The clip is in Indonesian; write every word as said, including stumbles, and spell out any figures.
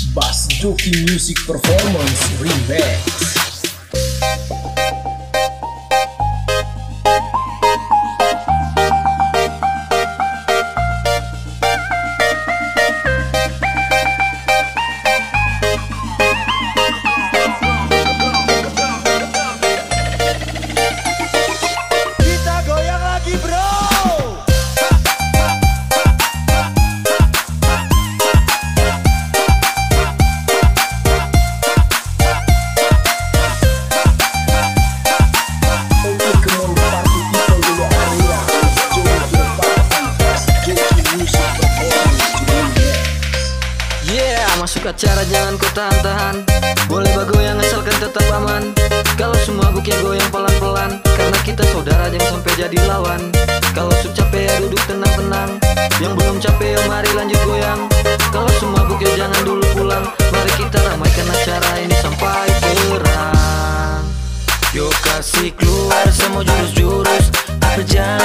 Bass Joki Music Performance Remix. Masuk acara jangan kau tahan-tahan, boleh bergoyang asalkan tetap aman. Kalau semua buknya goyang pelan-pelan, karena kita saudara jangan sampai jadi lawan. Kalau sudah capek ya duduk tenang-tenang, yang belum capek ya mari lanjut goyang. Kalau semua buknya jangan dulu pulang, mari kita ramaikan acara ini sampai terang. Yuk kasih keluar semua jurus-jurus, apa jangan